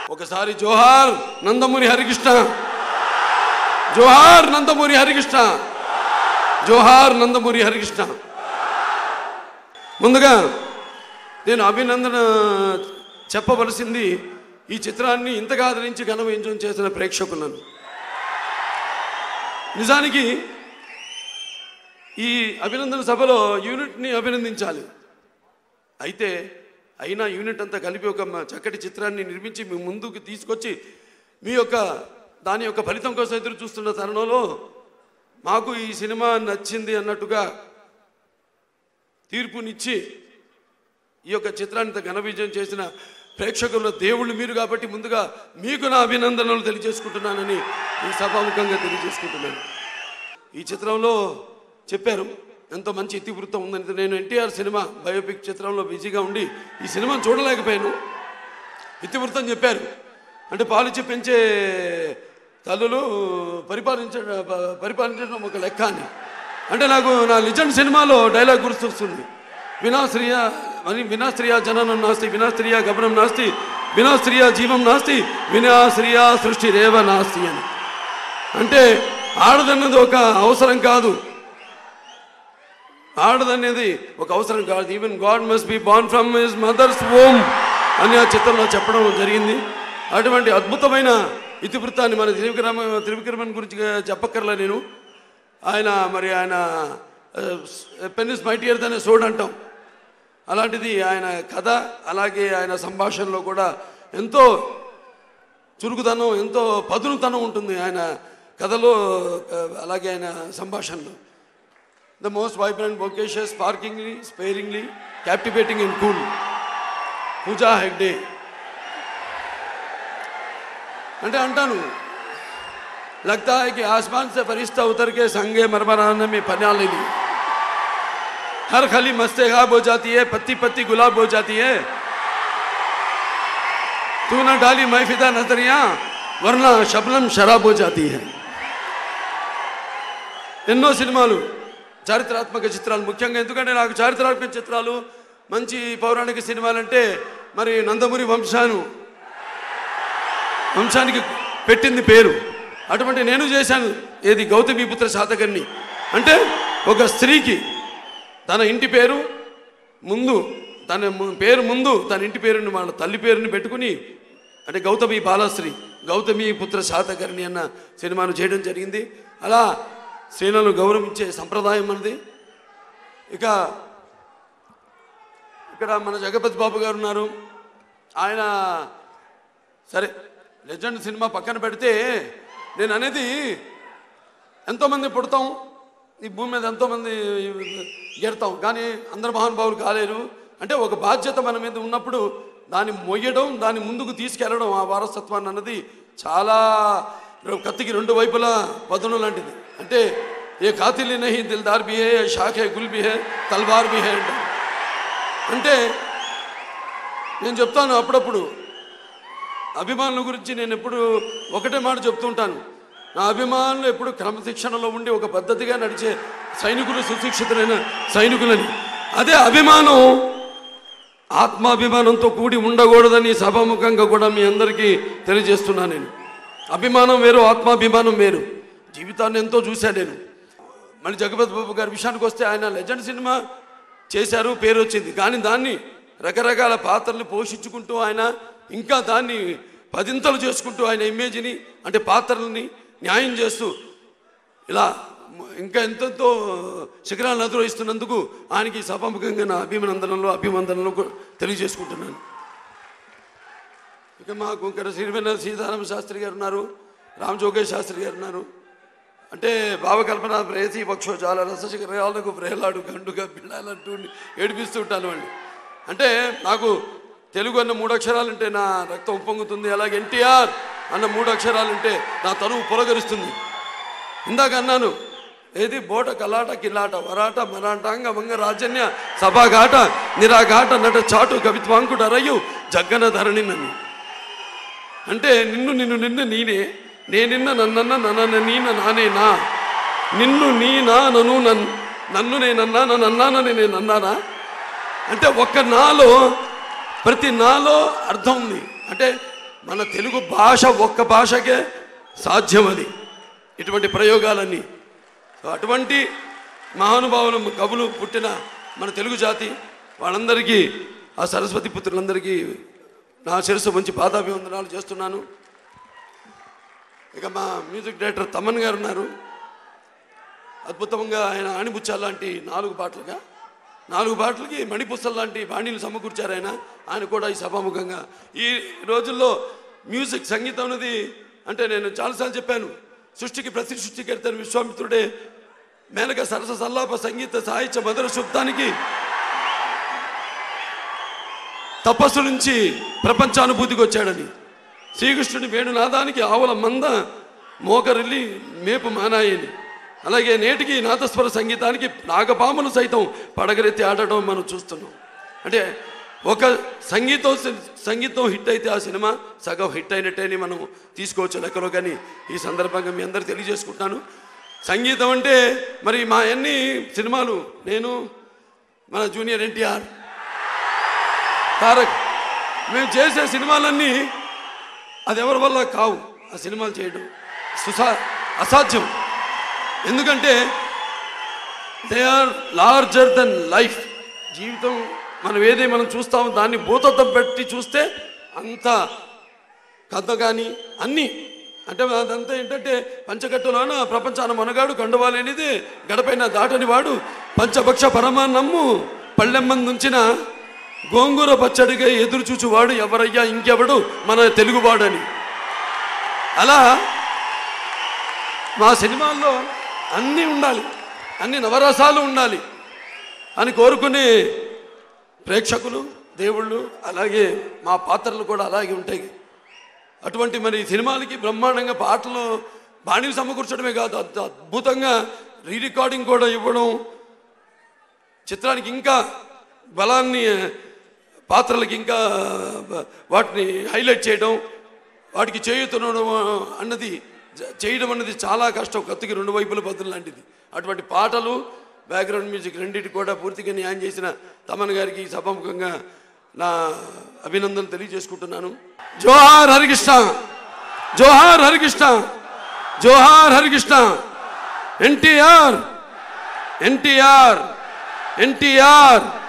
ఒకసారి జోహార్ నందమూరి హరికృష్ణ, జోహార్ నందమూరి హరికృష్ణ, జోహార్ నందమూరి హరికృష్ణ. ముందుగా నేను అభినందన చెప్పవలసింది ఈ చిత్రాన్ని ఇంతగా ఆదరించి ఘనవింజం చేసిన ప్రేక్షకులను. నిజానికి ఈ అభినందన సభలో యూనిట్ని అభినందించాలి. అయితే అయినా యూనిట్ అంతా కలిపి ఒక చక్కటి చిత్రాన్ని నిర్మించి మీ ముందుకు తీసుకొచ్చి మీ యొక్క దాని యొక్క ఫలితం కోసం ఎదురు చూస్తున్న తరుణంలో మాకు ఈ సినిమా నచ్చింది అన్నట్టుగా తీర్పునిచ్చి ఈ యొక్క చిత్రాన్ని ఘన విజయం చేసిన ప్రేక్షకుల దేవుళ్ళు మీరు కాబట్టి ముందుగా మీకు నా అభినందనలు తెలియజేసుకుంటున్నానని ఈ సభాముఖంగా తెలియజేసుకుంటున్నాను. ఈ చిత్రంలో చెప్పారు ఎంతో మంచి ఇతివృత్తం ఉందని. నేను ఎన్టీఆర్ సినిమా బయోపిక్ చిత్రంలో బిజీగా ఉండి ఈ సినిమాను చూడలేకపోయాను. ఇతివృత్తం చెప్పారు అంటే పాలిచ్చి పెంచే తల్లులు పరిపాలించడం ఒక లెక్క అని. అంటే నాకు నా లెజెండ్ సినిమాలో డైలాగ్ గుర్తొస్తుంది, వినాస్త్రియా జననం నాస్తి, వినాస్త్రియా గమనం నాస్తి, వినాస్త్రియా జీవం నాస్తి, వినాస్త్రియా సృష్టి రేవ నాస్తి అని. అంటే ఆడదన్నది ఒక అవసరం కాదు, ఆడదనేది ఒక అవసరం కాదు. Even god must be born from his mother's womb అని ఆ చిత్రంలో చెప్పడం జరిగింది. అటువంటి అద్భుతమైన ఇతివృత్తాన్ని మన త్రివిక్రమన్ గురించి చెప్పక్కర్లే నేను. ఆయన పెన్ ఇస్ మైటియర్ అనే సోడ్ అంటాం. అలాంటిది ఆయన కథ, అలాగే ఆయన సంభాషణలో కూడా ఎంతో చురుకుతనం, ఎంతో పదునుతనం ఉంటుంది ఆయన కథలో, అలాగే ఆయన సంభాషణలో. The most vibrant, vocacious, sparkingly, sparingly, captivating and cool. Pooja Hegde. అంటే అంటాను, लगता है कि आसमान से फरिश्ता उतर के संगे मरमराने में पन्या ले ली. हर खली मस्ते खाब हो जाती है, पत्ती पत्ती गुलाब हो जाती है. तू न डाली महफिदा नजरिया वरना शबनम शराब हो जाती है. ఎన్నో సినిమాలు చారిత్రాత్మక చిత్రాలు, ముఖ్యంగా ఎందుకంటే నాకు చారిత్రాత్మక చిత్రాలు, మంచి పౌరాణిక సినిమాలంటే మరి నందమూరి వంశానికి పెట్టింది పేరు. అటువంటి నేను చేశాను ఏది గౌతమీపుత్ర శాతకర్ణి. అంటే ఒక స్త్రీకి తన ఇంటి పేరు ముందు, తన పేరు ముందు తన ఇంటి పేరుని వాళ్ళ తల్లి పేరుని పెట్టుకుని, అంటే గౌతమి బాలశ్రీ, గౌతమీపుత్ర శాతకర్ణి అన్న సినిమాను చేయడం జరిగింది. అలా స్త్రీలను గౌరవించే సంప్రదాయం మనది. ఇక్కడ మన జగపతి బాబు గారు ఉన్నారు. ఆయన సరే లెజెండ్ సినిమా పక్కన పెడితే, నేను అనేది ఎంతోమంది పుడతాం ఈ భూమి మీద, ఎంతోమంది గెడతాం, కానీ అందరు మహానుభావులు కాలేరు. అంటే ఒక బాధ్యత మన మీద ఉన్నప్పుడు దాన్ని మొయ్యడం, దాన్ని ముందుకు తీసుకెళ్ళడం, ఆ వారసత్వాన్ని అన్నది చాలా కత్తికి రెండు వైపులా పదును లాంటిది. అంటే ఏ కాతిలి నహీ దిల్దార్ బి హే, షాఖే గుల్ బి హే, తల్వార్ బి హే అంట. అంటే నేను చెప్తాను అప్పుడప్పుడు అభిమానుల గురించి, నేను ఎప్పుడు ఒకటే మాట చెప్తుంటాను, నా అభిమానులు ఎప్పుడు క్రమశిక్షణలో ఉండి ఒక పద్ధతిగా నడిచే సైనికులు, సుశిక్షితులైన సైనికులని. అదే అభిమానం ఆత్మాభిమానంతో కూడి ఉండకూడదని సభాముఖంగా కూడా మీ అందరికీ తెలియజేస్తున్నాను. నేను అభిమానం వేరు, ఆత్మాభిమానం వేరు. జీవితాన్ని ఎంతో చూశాను నేను. మళ్ళీ జగపతి బాబు గారి విషయానికి వస్తే, ఆయన లెజెండ్ సినిమా చేశారు, పేరు వచ్చింది. కానీ దాన్ని రకరకాల పాత్రలు పోషించుకుంటూ ఆయన ఇంకా దాన్ని పదింతలు చేసుకుంటూ ఆయన ఇమేజ్ని, అంటే పాత్రలని న్యాయం చేస్తూ ఇలా ఇంకా ఎంతో శిఖరాలను అధిరోహిస్తున్నందుకు ఆయనకి సభాముఖంగా నా అభినందనలు తెలియజేసుకుంటున్నాను. ఇక మాకు ఇక్కడ శ్రీవెన్నెల సీతారామ శాస్త్రి గారు ఉన్నారు, రామ్ జోగేష్ శాస్త్రి గారు ఉన్నారు. అంటే భావకల్పన ప్రేసి పక్షో చాలా రసశిఖరాలకు ప్రేలాడు గండుగా బిళ్ళాలంటూ ఏడిపిస్తూ ఉంటాను అండి. అంటే నాకు తెలుగు అన్న 3 అక్షరాలుంటే నా రక్తం ఉప్పొంగుతుంది, అలాగే ఎన్టీఆర్ అన్న 3 అక్షరాలుంటే నా తనువు పొలగరుస్తుంది. ఇందాక అన్నాను ఏది బోట కలాట కిలాట వరాట మరాటాంగ మంగ రాజన్య సభాఘాట నిరాఘాట నట చాటు కవిత్వాంకుట రయ్యు జగ్గన ధరణి నన్ను. అంటే నిన్ను నీనే, నేనిన్న నన్నన్న నన్న నీన నానే నా, నిన్ను నీ నా నన్ను నన్ను నేనన్నా నన్నానని నేను అన్నానా. అంటే ఒక్క నాలో, ప్రతి నాలో అర్థం ఉంది. అంటే మన తెలుగు భాష ఒక్క భాషకే సాధ్యం అది, ఇటువంటి ప్రయోగాలన్నీ. అటువంటి మహానుభావులు కవులు పుట్టిన మన తెలుగు జాతి వాళ్ళందరికీ, ఆ సరస్వతి పుత్రులందరికీ నా శిరస్సు మంచి పాదాభివందనాలు చేస్తున్నాను. ఇక మా మ్యూజిక్ డైరెక్టర్ తమన్ గారు ఉన్నారు. అద్భుతంగా ఆయన ఆణిపుచ్చాల లాంటి 4 పాటలకి మణిపుస్తల లాంటి బాణీలు సమకూర్చారు ఆయన కూడా ఈ సభాముఖంగా. ఈ రోజుల్లో మ్యూజిక్ సంగీతం అనేది అంటే నేను చాలాసార్లు చెప్పాను, సృష్టికి ప్రతి సృష్టికర్తను విశ్వామిత్రుడే మేనక సరస సల్లాప సంగీత సాహిత్య మధుర శబ్దానికి తపస్సు నుంచి ప్రపంచానుభూతికి వచ్చాడని, శ్రీకృష్ణుడి వేణునాదానికి ఆవుల మంద మోకరిల్లి మేపు మానాయని, అలాగే నేటికి నాదస్వర సంగీతానికి నాగపాములు సైతం పడగరెత్తి ఆడటం మనం చూస్తున్నాం. అంటే ఒక సంగీతం హిట్ అయితే ఆ సినిమా సగం హిట్ అయినట్టేని మనం తీసుకోవచ్చు లెక్కలో. కానీ ఈ సందర్భంగా మీ అందరూ తెలియజేసుకుంటాను, సంగీతం అంటే మరి మా అన్ని సినిమాలు, నేను మన జూనియర్ ఎన్టీఆర్, తారక్, మేము చేసే సినిమాలన్నీ అది ఎవరి వల్ల కావు. ఆ సినిమాలు చేయడం అసాధ్యం. ఎందుకంటే they are larger than life. జీవితం మనం చూస్తామో దాన్ని భూతత్వం పెట్టి చూస్తే అంత కథ కానీ అన్నీ అంటే అదంతా ఏంటంటే పంచకట్టులోన ప్రపంచాన మనగాడు కండువాలేనిది గడపైన దాటని వాడు పంచభక్ష పరమాన్నమ్ము పళ్ళెమ్మందుంచిన గోంగూర పచ్చడిగా ఎదురు చూచువాడు ఎవరయ్యా ఇంకెవడు మన తెలుగువాడని. అలా మా సినిమాల్లో అన్నీ ఉండాలి, అన్ని నవరసాలు ఉండాలి అని కోరుకునే ప్రేక్షకులు, దేవుళ్ళు, అలాగే మా పాత్రలు కూడా అలాగే ఉంటాయి. అటువంటి మరి సినిమాలకి బ్రహ్మాండంగా పాటలు బాణీలు సమకూర్చడమే కాదు, అద్భుతంగా రీరికార్డింగ్ కూడా ఇవ్వడం, చిత్రానికి ఇంకా బలాన్ని, పాత్రలకి ఇంకా వాటిని హైలైట్ చేయడం, వాటికి చేయడం అన్నది చాలా కష్టం. కత్తికి 2 వైపుల పద్ధతులు లాంటిది. అటువంటి పాటలు, బ్యాక్గ్రౌండ్ మ్యూజిక్ రెండింటి కూడా పూర్తిగా న్యాయం చేసిన తమన్ గారికి సభాముఖంగా నా అభినందనలు తెలియజేసుకుంటున్నాను. జోహార్ హరికృష్ణ, జోహార్ హరికృష్ణ, జోహార్ హరికృష్ణ. ఎన్టీఆర్, ఎన్టీఆర్, ఎన్టీఆర్.